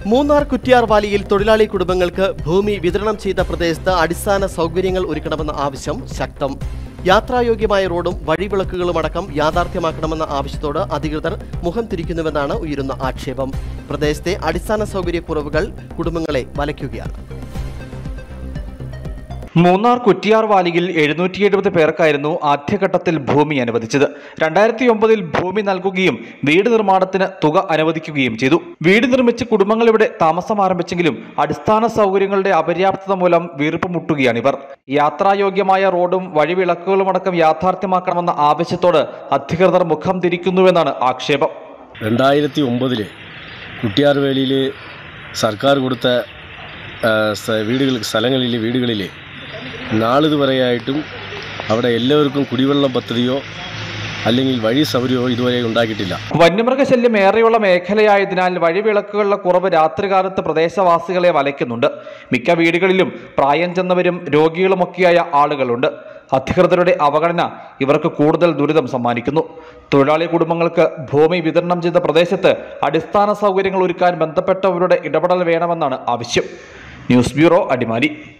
മൂന്നാർ കുറ്റിയാർ വാലിയിൽ തൊഴിലാളി കുടുംബങ്ങൾക്ക് ഭൂമി വിതരണം ചെയ്ത പ്രദേശത്ത് അടിസ്ഥാന സൗകര്യങ്ങൾ ഒരുക്കണമെന്ന ആവശ്യം ശക്തം. യാത്രായോഗ്യമായ റോഡും വഴിവിളക്കുകളുമടക്കം യാഥാർത്ഥ്യമാക്കണമെന്ന ആവശ്യത്തോട് അധികൃതർ മുഖം തിരിക്കുന്നുവെന്നാണ് ഉയരുന്ന ആക്ഷേപം. പ്രദേശത്തെ അടിസ്ഥാന സൗകര്യക്കുറവുകൾ കുടുംബങ്ങളെ വലയ്ക്കുകയാണ്. മൂന്നാർ കുറ്റിയാർ വാലിയിൽ 770 പേർക്കായിരുന്നു ആദ്യഘട്ടത്തിൽ ഭൂമി അനുവദിച്ചത്. 2009 ഭൂമി നൽകുകയും വീട് നിർമ്മാണത്തിന് തുക അനുവദിക്കുകയും ചെയ്തു. വീട് നിർമ്മിച്ച് കുടുംബങ്ങൾ ഇവിടെ താമസം ആരംഭിച്ചെങ്കിലും അടിസ്ഥാന സൗകര്യങ്ങളുടെ അപര്യാപ്തത മൂലം വീർപ്പ് മുട്ടുകയാണിവർ. യാത്രായോഗ്യമായ റോഡും വഴിവിളക്കുകളുമടക്കം യാഥാർത്ഥ്യമാക്കണമെന്ന ആവശ്യത്തോട് അധികൃതർ മുഖം തിരിക്കുന്നുവെന്നാണ് ആക്ഷേപം. 2009 കുറ്റിയാർ വേലിയിൽ സർക്കാർ കൊടുത്ത വീടുകളിൽ നാളിതുവരെയായിട്ടും അവിടെ എല്ലാവർക്കും കുടിവെള്ളം പദ്ധതിയോ അല്ലെങ്കിൽ വഴി സൗകര്യമോ ഇതുവരെ ഉണ്ടാക്കിയിട്ടില്ല. വന്യമൃഗശല്യം ഏറെയുള്ള മേഖലയായതിനാൽ വഴിവിളക്കുകളുടെ കുറവ് രാത്രികാലത്ത് പ്രദേശവാസികളെ വലയ്ക്കുന്നുണ്ട്. മിക്ക വീടുകളിലും പ്രായം ചെന്നവരും രോഗികളുമൊക്കെയായ ആളുകളുണ്ട്. അധികൃതരുടെ അവഗണന ഇവർക്ക് കൂടുതൽ ദുരിതം സമ്മാനിക്കുന്നു. തൊഴിലാളി കുടുംബങ്ങൾക്ക് ഭൂമി വിതരണം ചെയ്ത പ്രദേശത്ത് അടിസ്ഥാന സൗകര്യങ്ങൾ ഒരുക്കാൻ ബന്ധപ്പെട്ടവരുടെ ഇടപെടൽ വേണമെന്നാണ് ആവശ്യം. News bureau, Adimali.